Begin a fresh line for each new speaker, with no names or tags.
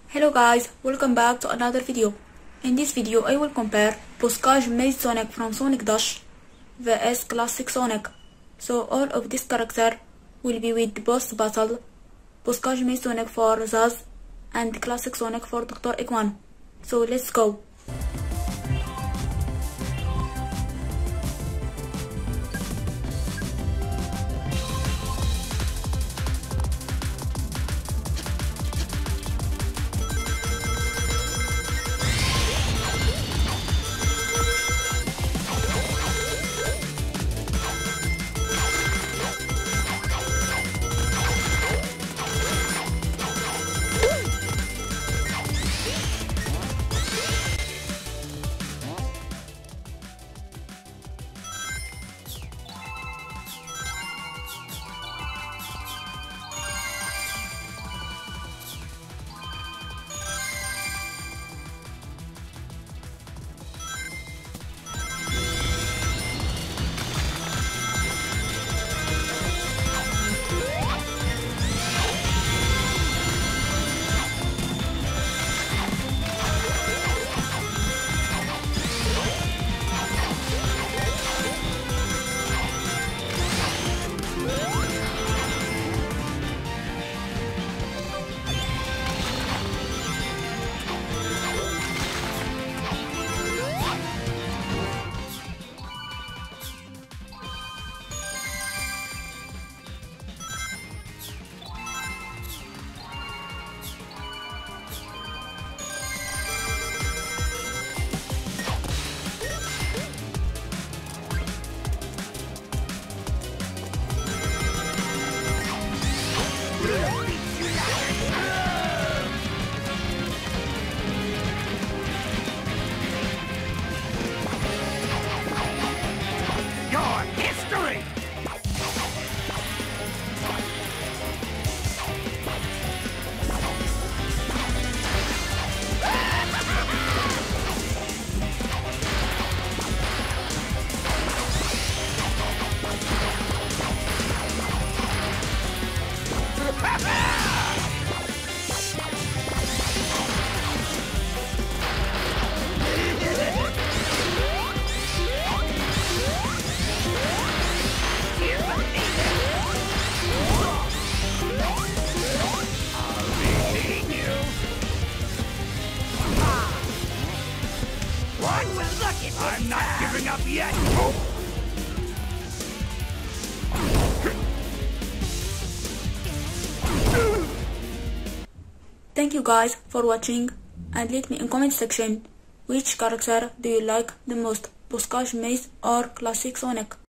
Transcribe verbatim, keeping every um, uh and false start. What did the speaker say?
Hello guys, welcome back to another video. In this video I will compare Boscaage Maze Sonic from Sonic Dash vs Classic Sonic. So all of this character will be with boss battle, Boscaage Maze Sonic for Zaz and Classic Sonic for Doctor Eggman. So let's go.
I'm not giving up yet!
Thank you guys for watching, and let me in comment section which character do you like the most, Boscaage Maze or Classic Sonic.